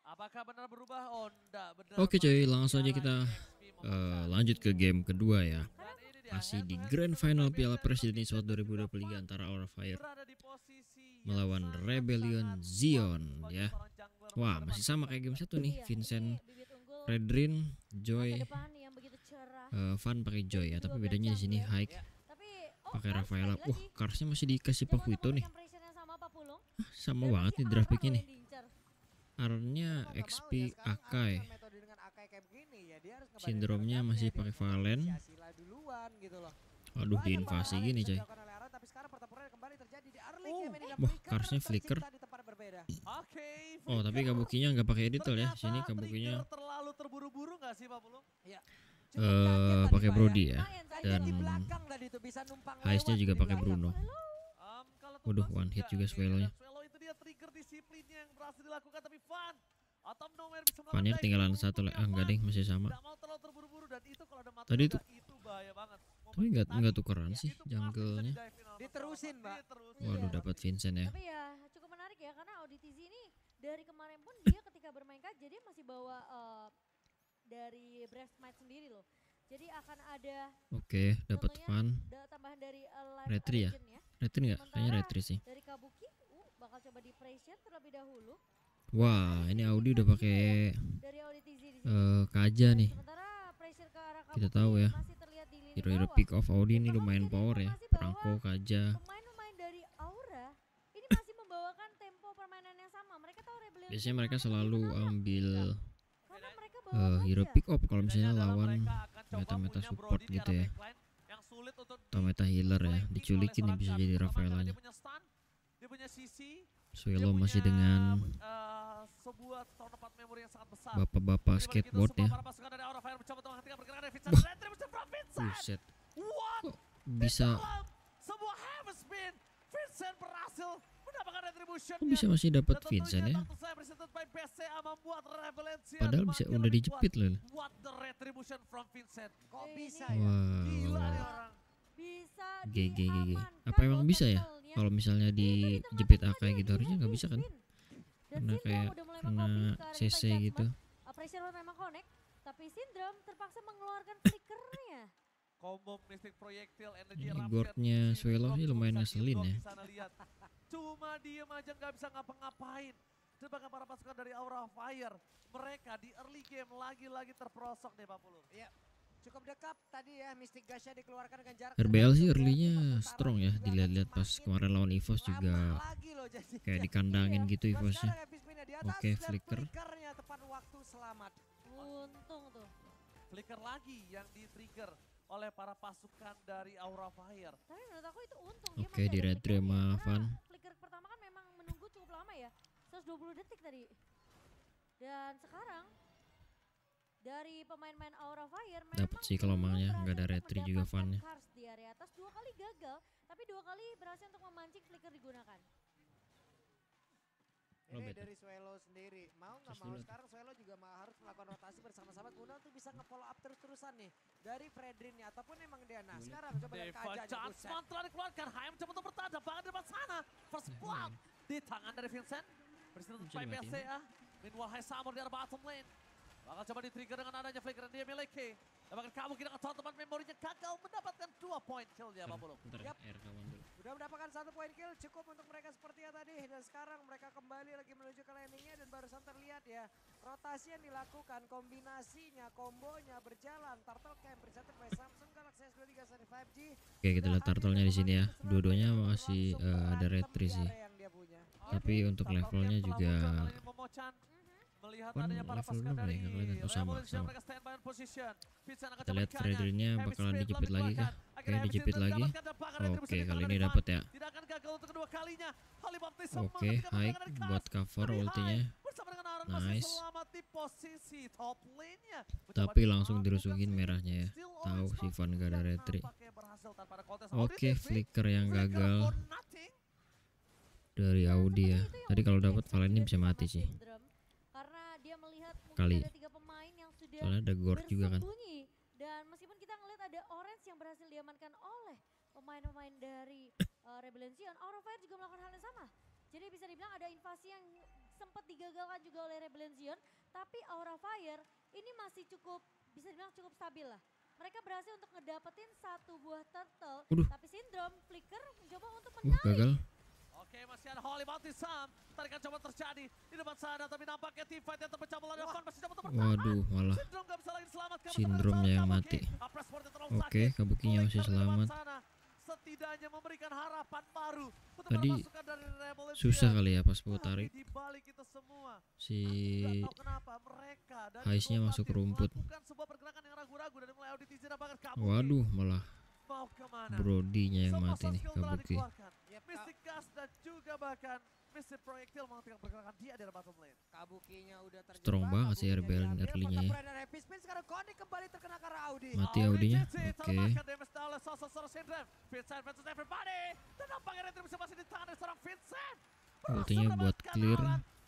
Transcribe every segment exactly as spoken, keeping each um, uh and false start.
Apakah benar berubah? Oh, enggak benar. Oke cuy, langsung aja kita uh, lanjut ke game kedua ya. Masih di Grand Final Piala Presiden eSports dua ribu dua puluh tiga antara Aura Fire melawan Rebellion Zion ya. Wah, masih sama kayak game satu nih. Vincent, Redrin, Joy, uh, Van pakai Joy ya, tapi bedanya di sini Hike pakai Rafaela. Wah, Karsnya masih dikasih Pakuito nih. Ah, sama banget nih draft picknya nih. Arnya X P Akai. Sindromnya masih pakai Valen. Waduh, diinvasi gini coy. Wah, Karsnya flicker. Oh, tapi Kabukinya nggak pakai editor ya. Sini Kabukinya terlalu terburu-buru nggak sih Pak Pulung? uh, pakai Brody ya. Dan Heistnya juga pakai Bruno. Waduh, one hit juga Swellow-nya. Vanir tinggalan satu lagi. Ah, enggak deh, masih sama. Tadi itu tapi enggak enggak tukeran sih jungle-nya. Diterusin, Mbak. Waduh, dapat Vincent ya. Tapi ya cukup menarik ya, karena Audi T Z ini dari kemarin pun dia ketika bermain K J dia masih bawa uh, dari Breastmite sendiri loh. Jadi akan ada Oke, dapat Van. Tambahan dari uh, Retri ya? ya. Retri enggak? Kayaknya Retri sih. Dari Kabuki, uh, bakal coba di pressure terlebih dahulu. Wah, ini Audi udah pakai uh, Kaja nih. Kita tahu ya. Hero-hero pick off Audi ini lumayan power ya. Perangko, Kaja. Pemain-pemain dari Aura ini masih membawakan tempo permainan yang sama. Mereka tahu Rebellion. Biasanya mereka selalu ambil uh, hero pick off kalau misalnya lawan meta-meta support gitu ya. Atau meta healer ya. Diculikin nih bisa jadi Rafaelanya. Swellow masih dengan bapak-bapak skateboard ya. Buset. Kok bisa Kok bisa masih dapat Vincent ya? Padahal bisa udah dijepit loh. Wow. G G G G. Apa emang bisa ya? Kalau misalnya dijepit A K gitu harusnya nggak bisa kan? Karena kayak kena C C gitu. Pressure memang connect, tapi Syndrome terpaksa mengeluarkan flickernya. Combo Mystic Projectile Energy Ini guardnya Swellow sih lumayan ngeselin ya. Cuma diem aja nggak bisa ngapa-ngapain. Sebagai para pasukan dari Aura Fire, mereka di early game lagi-lagi terperosok nih Pak Pulung. Iya. Cukup dekat tadi ya, Mystic Gasha dikeluarkan dengan jarak. R B L sih early-nya strong ya, dilihat-lihat pas kemarin lawan EVOS juga kayak dikandangin gitu EVOS-nya. Oke, flicker. Untung tuh. Flicker lagi yang di-trigger oleh para pasukan dari Aura Fire. Tapi menurut aku itu untung. Oke, di red sama Van. Flicker pertama kan memang menunggu cukup lama ya, seratus dua puluh detik tadi. Dan sekarang dari pemain-pemain Aura Fire dapat sih kalau maunya, nggak ada retri juga Van-nya. Di area atas dua kali gagal, tapi dua kali berhasil untuk memancing flicker digunakan. Ini dari Swellow sendiri, mau nggak mau sekarang Swellow juga harus melakukan rotasi bersama-sama guna untuk bisa nge-follow up terus-terusan nih dari Fredrinnya ataupun emang Diana. Sekarang coba lihat Kaja aja. Mantra dikeluarkan, Hayam coba untuk bertahan, bahkan di depan sana. First blood di tangan dari Vincent. Presiden untuk B S A. Meanwhile Haisamur di arah bottom lane. Bakal coba di-trigger dengan adanya flicker yang dia miliki. Bahkan kamu kira teman-teman memorinya gagal mendapatkan dua poin kill dia Pak Pulung. Yap. Sudah mendapatkan satu poin kill cukup untuk mereka seperti yang tadi. Dan sekarang mereka kembali lagi menuju ke landingnya dan barusan terlihat ya. Rotasi yang dilakukan, kombinasinya, kombonya berjalan. Turtle Camp bersatu by Samsung Galaxy S dua puluh tiga seri lima G. Oke, kita lihat turtle-nya di sini ya. Dua-duanya masih uh, ada retri sih. Tapi untuk levelnya juga melihat Pan adanya para level pasukan berapa dari ya? Nggak kelihatan. Oh, sama, Revolution, sama. mereka standby in position. Vincent akan Kita coba lihat dikanya. Fredrinnya Heavy bakalan speed dijepit lagi kah? belum Oke, dijepit lagi. Oke, kali ini dapat ya. Tidak akan gagal untuk kedua kalinya. Holy Baptism Oke, hike buat cover ultinya. Nice. di posisi top lane-nya. Tapi langsung dirusuhin merahnya ya. Tahu si Van gak ada retri. Oke, flicker yang gagal dari Audi ya. Tadi kalau dapat Valen ini bisa mati sih. Kali. Soalnya ada Gord juga kan. Dan meskipun kita ngelihat ada Orange yang berhasil diamankan oleh pemain-pemain dari uh, Rebellion Zion, Aura Fire juga melakukan hal yang sama. Jadi bisa dibilang ada invasi yang sempat digagalkan juga oleh Rebellion Zion, tapi Aura Fire ini masih cukup, bisa dibilang cukup stabil lah. Mereka berhasil untuk ngedapetin satu buah turtle, Waduh. tapi Syndrome, Flicker mencoba untuk Wah, menarik. gagal. Oke, masih ada Holy Baptism. Tarikan coba terjadi di depan sana, tapi nampaknya team fight yang terpecah belah. Fan masih dapat bertahan. Waduh, malah Syndrome nggak bisa lagi diselamatkan. Syndrome-nya yang mati. Oke, Kabukinya masih selamat. Setidaknya memberikan harapan baru untuk Tadi permasukan dari Rebel susah kali ya pas gue Tapi tarik. di balik itu semua, Si nggak tahu kenapa mereka dari Haisnya kedua masuk ke tim rumput. melakukan sebuah pergerakan yang ragu-ragu dari mulai audisi dan bahkan Kabuki. Waduh, malah Mau kemana? Brodinya yang Semua mati nih, skill telah Kabuki. dikeluarkan. Yep, Mystic Gas dan juga bahkan Mystic Projectile menghentikan pergerakan dia dari bottom lane. Kabukinya udah terjebak. Strong banget sih Kabukinya Rebellion diambil, early-nya ya. pertempuran dari Happy Spin, sekarang Kondi kembali terkena karena Audi. Mati Audinya. Oke. Termakan damage oleh sosok seorang Syndrome. Vincent versus everybody. Dan nampaknya Retri bisa masih ditahan dari seorang Vincent. Ultinya buat clear.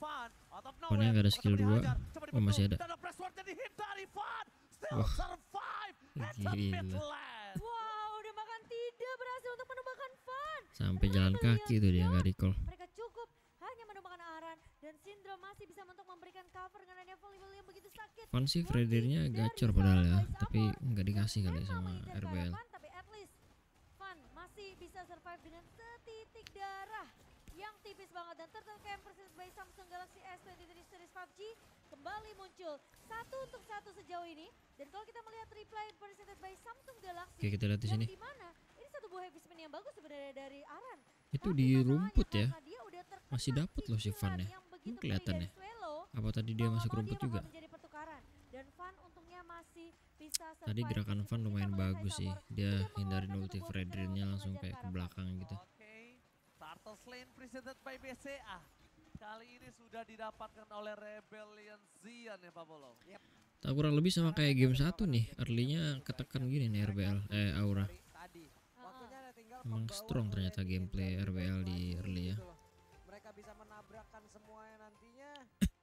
Fannya nggak ada skill dua. Oh, masih ada. Dan presswordnya dihindari Fan. Still Wah. survive. At the Gila. mid lane. Wow, udah makan tidak berhasil untuk menumbangkan Fan. Sampai jalan kaki tuh dia nggak recall. Mereka cukup hanya menumbangkan Aran dan Syndrome masih bisa untuk memberikan cover dengan adanya volleyball yang begitu sakit. Fan sih Murti Fredernya dari gacor padahal ya, Sunrise tapi Amor. nggak dikasih kali Memang sama mengincar R B ke L. Fan, tapi at least Fan masih bisa survive dengan setitik darah yang tipis banget. Dan Turtle Camp versus by Samsung Galaxy S dua puluh tiga Series lima G kembali muncul satu untuk satu sejauh ini. Dan kalau kita melihat replay presented by Samsung Galaxy, Oke, kita lihat di sini. yang dimana ini satu buah heavy spin yang bagus sebenarnya dari Aran. Itu Tapi di masalahnya rumput ya. karena dia udah terkena Masih dapet loh si cicilan Fan ya. yang begitu Ini pedih kelihatan dari ya. Swallow, Apa tadi dia mau masuk nggak mau rumput dia juga? bakal menjadi pertukaran. Dan Fan untungnya masih bisa Tadi survive. gerakan Meskipun Fan kita lumayan melihat bagus sih. Haisamor Dia sudah hindarin mengeluarkan ulti satu buah Fredernya pistol langsung untuk kayak ke mengejar belakang gitu. Oke, Turtle Lane presented by B C A. Kali ini sudah didapatkan oleh Rebellion Zion ya Pak Bolo. Tak kurang lebih sama kayak game satu nih. Early-nya ketekan gini nih R B L. Eh, Aura. Tadi. Waktunya ada tinggal Emang pembawa strong ternyata oleh gameplay tim R B L di lagi early ya. gitu loh. Mereka bisa menabrakkan semuanya nantinya.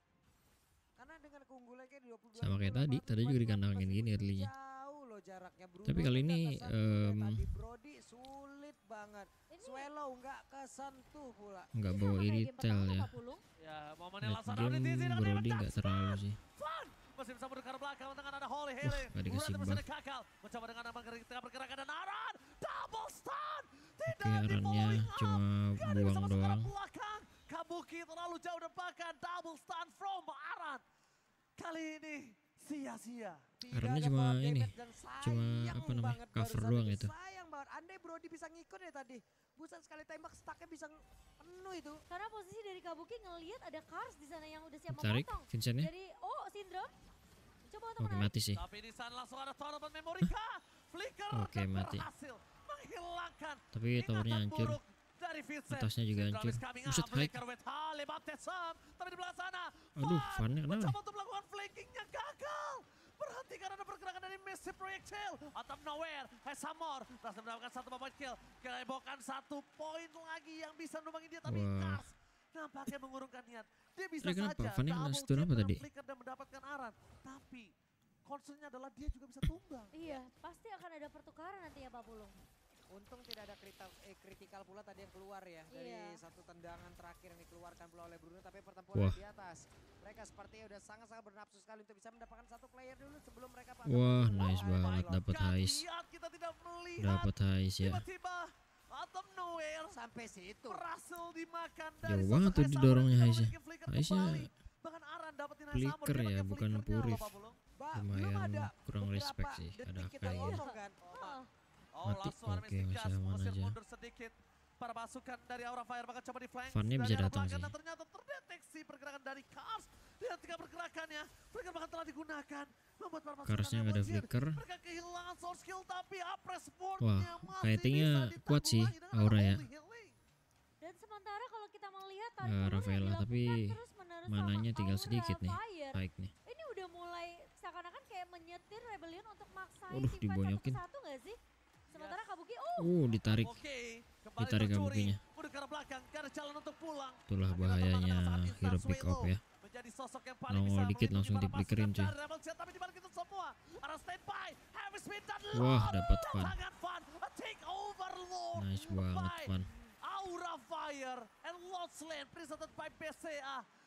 Karena dengan keunggulannya kayak di dua puluh dua Sama kayak ribu tadi, delapan tadi juga ratus dikandangin meskipun gini early-nya. Jauh loh jaraknya. Bruno Tapi kali nggak ini, kesentuh kayak em, tadi. Brody sulit banget. Ini Swallow nggak kesentuh pula. Nggak ini bawa sama kayak game iritel pertama, ya. Pak Pulung. Ya, momennya Late langsung game Audisi dengan Brody damage nggak touch. terlalu sih. Fun! Masih bisa mundur ke arah belakang dengan ada Holy Healing. nggak dikasih Berarti buff. masih ada Kakal. Mencoba dengan mengerjakan pergerakan dan Aran. Double stun. Tidak Oke, Arannya di-following up. cuma Nggak bisa buang masuk ke arah doang. belakang. Kabuki terlalu jauh dan bahkan double stun from Aran. Kali ini sia-sia. Tidak Arannya ada cuma power ini, damage dan cuma sayang apa namanya, banget cover barusan doang itu. Sayang banget. Andai Brody bisa ngikut ya tadi. Busan sekali tembak stacknya bisa penuh itu. Karena posisi dari Kabuki ngelihat ada Cars di sana yang udah siap Tarik memotong. Vincentnya. Dari oh Syndrome. Coba untuk Oke, menarik. mati sih. Tapi di sana langsung ada tournament memorika. Flicker Oke, dan mati. berhasil menghilangkan Tapi towernya ingatan hancur. buruk dari Vincent. Atasnya juga Syndrome hancur. is coming Buset, up, high. Flicker with Halle Baptism. Tapi di belakang sana, Aduh, Fan Fan-nya kenapa mencoba nih? untuk melakukan flankingnya gagal. Berhentikan ada pergerakan dari Mystic Projectile. Out of nowhere, Haisamor berhasil mendapatkan satu point kill. Kelebokan satu poin lagi yang bisa numbangin dia. Tapi Wah. Cars nampaknya mengurungkan niat. Dia bisa Tadi kenapa? saja Fan-nya kena double stun jab apa dengan tadi? Flicker dan mendapatkan Aran. Tapi concernnya adalah dia juga bisa tumbang. Iya, pasti akan ada pertukaran nanti ya Pak Pulung. Untung tidak ada kritikal, eh, kritikal pula tadi yang keluar ya. Dari Iya. satu tendangan terakhir yang dikeluarkan pula oleh Bruno. Tapi pertempuran Wah. di atas. Mereka sepertinya udah sangat-sangat bernafsu sekali untuk bisa mendapatkan satu player dulu sebelum mereka Wah, pasang nice dulu. banget Pilot. dapat Gak Hais. lihat, kita tidak melihat. Dapat Hais ya. Tiba-tiba out of nowhere Sampai situ. berhasil dimakan dari Jauh sosok banget tuh Haisamor didorongnya yang Haisnya. memiliki flicker Haisnya kembali. Bahkan Aran dapetin Haisamor, dia flicker ya, pakai bukan flickernya loh, purif. Pak Pulung. Ba, Lumayan belum ada kurang beberapa respect sih, ada detik kita Akai ya. ngomong kan. Oh, Oh, Mati. langsung ada Oke, Mystic masih Gas, aman mengusir aja. mundur sedikit. Para pasukan dari Aura Fire bahkan coba di flank. Fan-nya dari bisa arah datang belakang sih. dan ternyata terdeteksi pergerakan dari Cars. Lihat tiga pergerakannya, flicker bahkan telah digunakan. Membuat para pasukan Cars-nya yang nggak ada wajib. flicker. Mereka kehilangan source skill tapi Apres Wah, boardnya masih fighting-nya bisa kuat sih, ditanggulangi dengan Aura ya. Holy Healing. dan sementara kalau kita melihat Eh, tarik ulur yang Rafaela, dilakukan tapi terus-menerus mananya sama tinggal Aura sedikit nih. Fire, Baik nih. ini udah mulai seakan-akan kayak menyetir Rebellion untuk maksain Waduh, tim fight satu dibonyokin. ke satu nggak sih? Sementara Kabuki, oh Uh, ditarik. Oke, kembali Ditarik mencuri. Kabukinya. Udah ke arah belakang, gak ada jalan untuk pulang. Itulah Akhirnya bahayanya termakan saat instant hero pick up Swallow. ya. Menjadi sosok yang paling Nongol bisa dikit melindungi langsung para diplickerin, pasukan cuy. dari Rebel Jet, tapi dibalik itu semua ada standby, heavy speed dan Wah, Lord. dapat Fan. Tangan Fan, a take over Lord. Nice banget by Fan. Aura Fire and Lord Slain presented by B C A.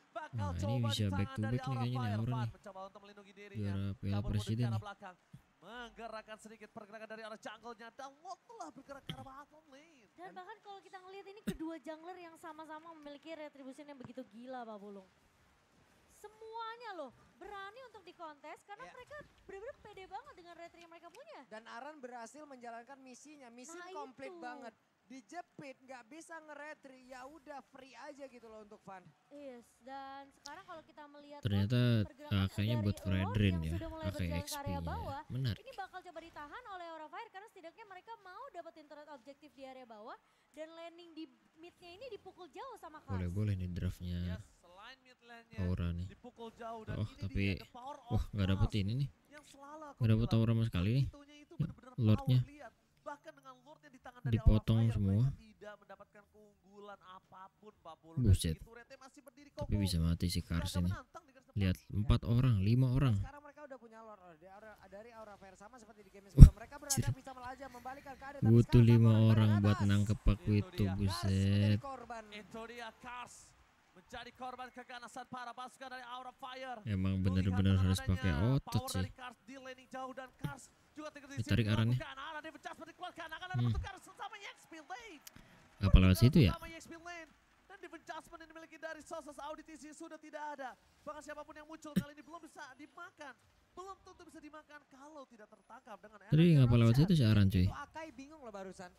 Bakal Nah, ini coba bisa di back tangan to dari back nih Aura kayaknya nih Fire. Aura Van nih. mencoba untuk melindungi dirinya. Juara Piala Kabur mundur Presiden ke arah nih. belakang. Menggerakkan sedikit pergerakan dari arah jungle-nya. Dan Lord telah bergerak ke arah bottom lane. Dan bahkan kalau kita ngelihat ini kedua jungler yang sama-sama memiliki retribution yang begitu gila Pak Pulung. Semuanya loh berani untuk dikontes karena Ya. mereka benar-benar pede banget dengan retri yang mereka punya. Dan Aran berhasil menjalankan misinya, misi Nah, komplit itu. banget. Dijepit, nggak bisa nge-retry, ya udah free aja gitu loh untuk Van. Yes, dan sekarang kalau kita melihat Ternyata pergerakan kakaknya dari buat Lord Fredrin yang ya, sudah mulai kakak berjalan ke X area P-nya. bawah, Menarik. ini bakal coba ditahan oleh Aura Fire karena setidaknya mereka mau dapetin turret objektif di area bawah dan landing di mid-nya ini dipukul jauh sama Kars. Boleh-boleh nih draftnya Yes, selain mid lane-nya Aura nih. dipukul jauh dan Oh, ini tapi dia, the power of wah nggak dapet Kars ini nih. yang selalu aku Nggak dapet bilang. Aura sama sekali nih. Itunya itu benar-benar Lordnya. power, lihat. Bahkan dengan Lordnya di tangan dari Dipotong Aura Fire, semua. mereka tidak mendapatkan keunggulan apapun Pak Polo. Dan Buset. itu Rete masih berdiri Tapi kokoh. bisa mati si Tidak Kars ada ini. menantang di garis depan. Lihat empat orang, lima orang. Sekarang mereka udah punya Lord oh, dari Aura, dari Aura Fire sama seperti di game sebelumnya. Mereka berada bisa melajah membalikkan keadaan. tapi Butuh sekarang lima Aura Fire orang buat atas. nangkep Paku Itu itu, dia. Kars menjadi buset. korban. Itu dia Kars menjadi korban keganasan para pasukan dari Aura Fire. Emang Melihat bener-bener dengan harus adanya pakai otot power sih. dari Kars di laning jauh dan Kars juga tinggal di Ditarik sini arannya. dilakukan. Aran dia adjustment dikeluarkan. Akan ada Hmm. pertukaran sama Y X P Lane. Apa lewat situ ya? Sama Y X P Lane. Dan defense adjustment yang dimiliki dari Sosos Auditisi sudah tidak ada. Bahkan siapapun yang muncul kali ini belum bisa dimakan. Belum tentu bisa dimakan kalau tidak tertangkap dengan Tadi energi ngapa lewat Roshan. situ si Aran cuy? Itu Akai bingung loh barusan.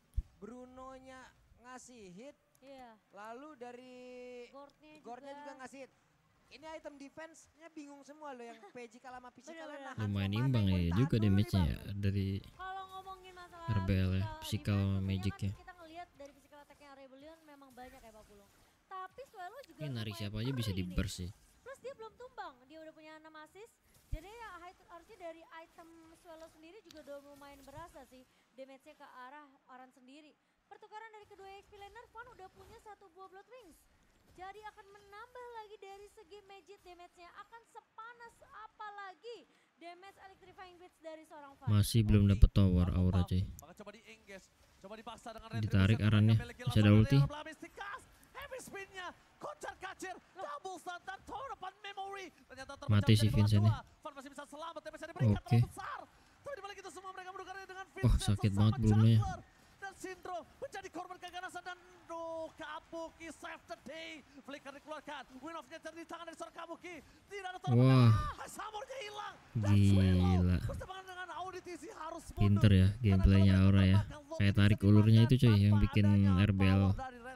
Bruno-nya ngasih hit, Iya, lalu dari Gordnya juga. Gordnya juga ngasih hit. Ini item defense-nya bingung semua loh yang P J kalah sama physical Bener-bener. nahan Lumayan semua imbang mana yang ya mau juga ditahan dulu nih, damage-nya Bang. ya dari Kalau ngomongin masalah R B L ya, physical physical defense, tentunya magic kan ya. kita ngelihat dari physical attack-nya Rebellion memang banyak ya Pak Pulung. Tapi Swallow juga ini narik lumayan siapa aja bisa ngeri di nih. burst sih. Plus dia belum tumbang, dia udah punya enam assist. Jadi ya high- harusnya dari item Swallow sendiri juga udah lumayan berasa sih damage-nya ke arah Aran sendiri. Pertukaran dari kedua X P laner, Van udah punya satu buah Blood Wings. Jadi akan menambah lagi dari segi magic damage-nya. Akan sepanas apa lagi damage electrifying bits dari seorang Van. Masih belum dapet tower Aura cuy. Maka coba di engage, coba dipaksa dengan Ditarik retribution. arannya. Mereka memiliki Masih ada lawan ulti. dari arah belakang Mystikas. Heavy spin-nya, kocar kacir, double stun dan torepan memory. Ternyata terpecah Mati si menjadi dua Vincent dua. nih. Van masih bisa selamat, tapi bisa diberikan Oke. terlalu besar. Tapi dibalik itu semua mereka menukarnya dengan Vincent sakit sesama banget Bruno-nya. jungler. Dan Sindro menjadi korban keganasan dan no Kabuki save the day. Flicker dikeluarkan, win off-nya di tangan dari seorang Kabuki. Tidak ada torepan. Wah. Ah, Samurnya hilang. Dan Gila. Swallow berseberangan dengan Auditisi harus mundur. Pinter ya gameplaynya Aura ya. Kayak tarik ulurnya itu cuy yang bikin R B L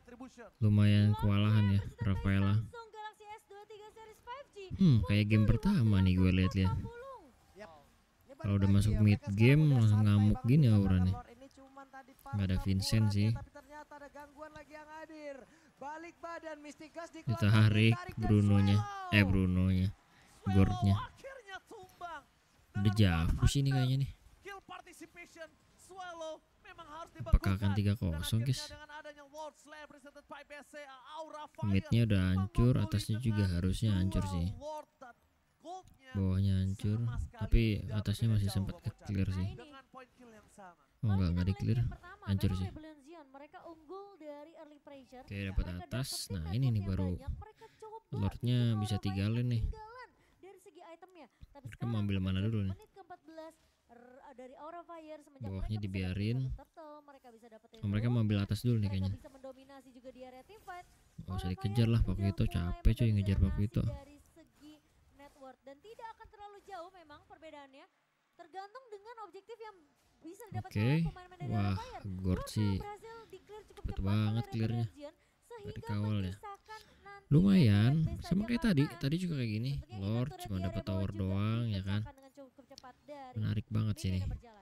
lumayan kewalahan ya Rafaela. Samsung Galaxy S dua puluh tiga series lima G. Hmm, kayak game pertama nih gue liat-liat. Pak Pulung. Yap. Ini Kalau balik udah lagi masuk ya, mid mereka sekarang game udah langsung santai ngamuk banget gini menggunakan Aura nih. Lord. Ini cuman tadi Nggak ada part Vincent campurannya, sih. Tapi ternyata ada gangguan lagi yang hadir. Balik badan Mystikas dikeluarkan, Ditarik ditarik dan Brunonya. Swallow. Eh Brunonya. Gordnya. Akhirnya tumbang. Udah jauh sih ini kayaknya nih. Kill participation Swallow memang harus Apakah akan dibekukan. tiga Dan kosong akhirnya guys? dengan adanya Lord Slayer presented by B S C Aura Fire Midnya udah hancur, mengungguli atasnya juga dengan harusnya hancur dual sih. Lord dan goldnya Bawahnya hancur, sama sekali tapi tidak atasnya berbeda masih jauh, sempat Bang ke Ucap. clear sih. Nah, ini. Dengan poin kill yang sama. Oh Kalau enggak, kita enggak di ngeliat clear. game pertama, Hancur memang sih. Rebellion Zion, mereka unggul dari early pressure. Oke, dapat Mereka atas. dapetin Nah, red ini buff nih yang baru banyak. Mereka coba Lordnya bikin bisa Aura tiga Fire lane nih. ketinggalan dari segi itemnya. Tapi Mereka sekarang mau ambil mana dulu nih? menit keempat belas r- dari Aura Fire semenjak Bawahnya mereka bisa dibiarin. dapetin satu turtle, mereka bisa dapetin Oh, mereka mau Lord, ambil atas dulu nih mereka kayaknya. bisa mendominasi juga di area team fight. Gak usah Aura dikejar Fire lah udah Paku itu, mulai capek cuy ngejar Paku mendominasi itu. dari segi network dan tidak akan terlalu jauh memang perbedaannya. Tergantung dengan objektif yang bisa didapatkan Oke. oleh pemain-pemain dari Aura Wah, Fire. Gord Lord sih berhasil di-clear cukup cepet cepat banget oleh clearnya. Rebellion Zion, sehingga kawal ya. menyisakan nanti lumayan Red Base sama saja kayak tadi. karena Tadi juga kayak gini. tentunya ini Lord turret cuma di dapat area bawah tower juga doang ya kan. dipecahkan dengan cukup cepat dari Menarik banget sih mid nih. yang berjalan.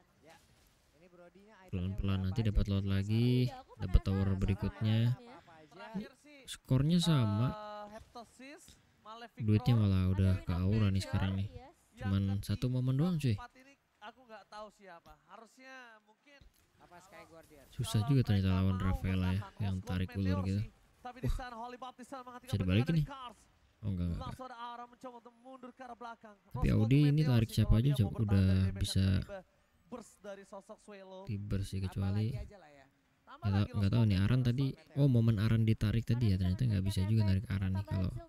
Ini Brodinya itemnya Pelan-pelan berapa nanti aja dapat nih? Lord Masalah lagi, Iya, aku dapat penasaran tower sama berikutnya. itemnya. Apa-apa aja. Terakhir sih Skornya sama. eh, Heptosis, Malefic Duitnya Roar, malah udah Ada ke Windows Aura nih Major, sekarang nih. yes. yang Cuman ketiga, satu momen doang cuy. keempat ini aku nggak tahu siapa. Harusnya mungkin Apa Sky Guardian? Susah kalau juga ternyata mereka lawan mau Rafaela ya, bertahan, yang Oswald tarik Meteor ulur gitu. sih. Tapi di sana Holy Baptist menghentikan bisa pergerakan dibalikin dari nih. Kars. Oh enggak enggak. Langsung ada Aura mencoba untuk mundur ke arah belakang. Tapi Roswell Audi ini Meteor tarik sih siapa kalau aja dia coba mau bertahan udah dari damage bisa yang tiba burst dari sosok Swallow. tiber sih Tambah kecuali lagi aja lah ya. Tambah nggak lagi tahu nggak tahu Roswell nih Meteor. Aran tadi. Oh momen Aran ditarik tadi ya, ternyata nggak bisa juga narik Aran nih Tambahan kalau silk juga.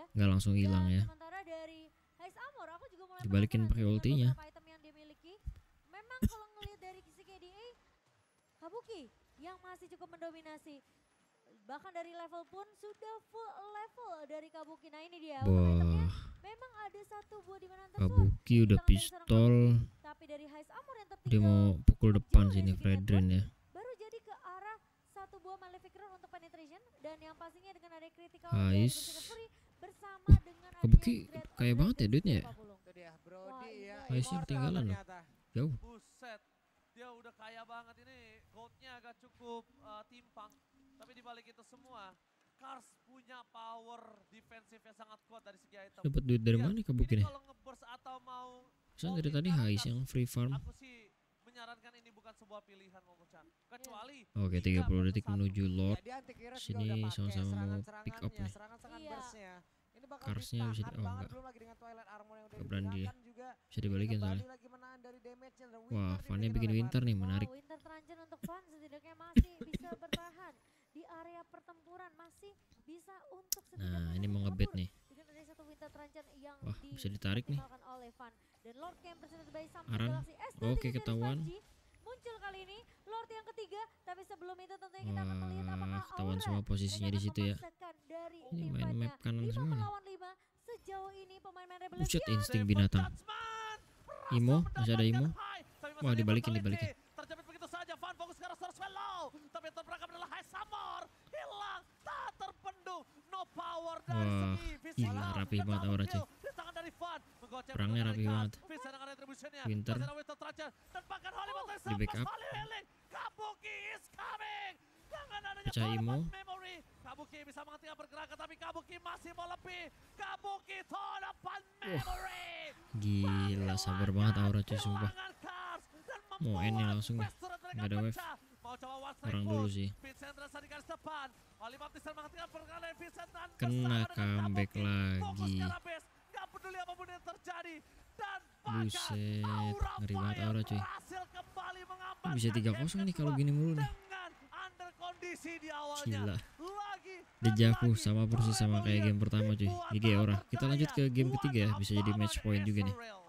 nggak langsung hilang Dan ya. sementara dari Hais Amor, aku juga mulai Dibalikin penasaran pakai dengan ultinya. beberapa item yang dia miliki. Memang kalau ngelihat dari sisi K D A, Kabuki yang masih cukup mendominasi. Bahkan dari level pun sudah full level dari Kabuki. Nah ini dia, untuk itemnya Wah, memang ada satu buah di mana Kabuki udah pistol. tapi dari Hais Amor yang Dia tertinggal mau pukul depan jauh sini dari Fredrin ya. baru jadi ke arah satu buah Malefic Rune untuk penetration dan yang pastinya dengan ada critical Hais. dari Berserker Fury bersama Uh, dengan Kabuki adanya Great kaya banget ya Upgrade duitnya ya. dan Pulung. Itu dia Wah, Brody ini ya. Haisnya Immortal ketinggalan loh. ternyata. Jauh. Buset, dia udah kaya banget ini. Goldnya agak cukup uh, timpang. Tapi dibalik itu semua, Cars punya power defensif yang sangat kuat dari segi item. Dapat duit dari Iya, mana Kabuki ini nih? kalau nge-burst atau mau Pesan all dari in tadi karena Hais Cars, yang free farm. aku sih menyarankan ini bukan sebuah pilihan Momochan. Kecuali Oke, tiga puluh detik menuju Lord. Ya, dia anti-Kiras juga Sini udah pakai sama-sama mau serangan-serangannya, pick up nih. serangan-serangan Iya. burst-nya. Ini bakal Carsnya bisa ditahan di- oh, banget, enggak. belum lagi dengan Twilight Armor yang udah Nggak berani dia. digunakan juga. Bisa dibalikin Kembali soalnya. lagi menahan dari damage-nya. Dan Wah, Winter Fannya dibikin bikin oleh Winter nih, Wow, menarik. Winter Tranchen untuk Van setidaknya masih bisa bertahan di area pertempuran, masih bisa untuk setidaknya Nah, ini mau ngebet kabur nih. dengan ada satu Winter Tranchen yang Wah, bisa ditarik nih. dioptimalkan oleh Van dan Lord Camp presented by Samsung Aran. Galaxy S dua Oke, tiga ketahuan. Series lima G muncul kali ini Lord yang ketiga, tapi sebelum itu tentunya kita akan melihat Wah, apakah ketahuan Aura semua posisinya mereka di akan situ ya. memaksakan dari Ini tim main fight-nya. map kanan Lima semua nih. melawan lima sejauh ini pemain-pemain Rebellion Buset, siap. insting binatang. Imo, masih ada Imo. Wah, dibalikin, dibalikin. Terjepit begitu saja, Van fokus ke arah Source Fellow. Tapi yang terperangkap adalah Hais Amor. Hilang, tak terpendung. No power dari Wah, segi gila, fisikal. rapi Dan banget double Aura, kill cuy. di tangan dari Van. Menggocek Perangnya begitu rapi dari banget. Cars. Vincent dengan retributionnya. Winter. Masih ada Winter Tranchen. Dan bahkan Holy Mountain Di backup. Holy Healing. Kabuki is coming. Dengan adanya Pecah Tournament Imo. Memory. Kabuki bisa menghentikan pergerakan, tapi Kabuki masih mau lebih. Kabuki Tournament Memory. Gila, sabar banget Aura cuy, sumpah. Mau N nya langsung nih. Nggak ada wave. Orang dulu sih. Kena comeback lagi. Buset, ngeri banget Aura cuy. Ini bisa tiga kosong nih kalau gini mulu nih. Gila. Dejavu sama persis sama kayak game pertama cuy. G G Aura. Kita lanjut ke game ketiga ya, bisa jadi match point juga nih.